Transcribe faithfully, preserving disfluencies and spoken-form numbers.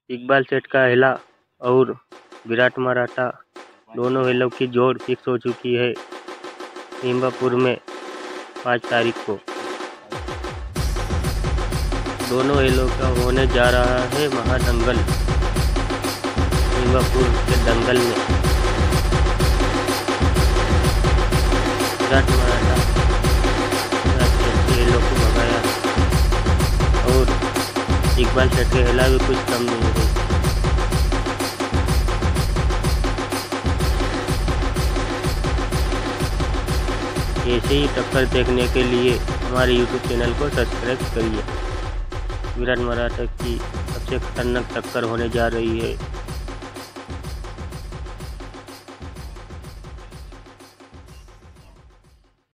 इकबाल सेठ का हेला और विराट मराठा दोनों हेलों की जोड़ फिक्स हो चुकी है सीमापुर में पाँच तारीख को। दोनों हेलों का होने जा रहा है महादंगल सीमापुर के दंगल में। विराट मराठा हेलों को भगाया और इकबाल सेठ के हेला भी कुछ कम नहीं है। ऐसे ही टक्कर देखने के लिए हमारे यूट्यूब चैनल को सब्सक्राइब करिए। विराट मराठा की सबसे खतरनाक टक्कर होने जा रही है।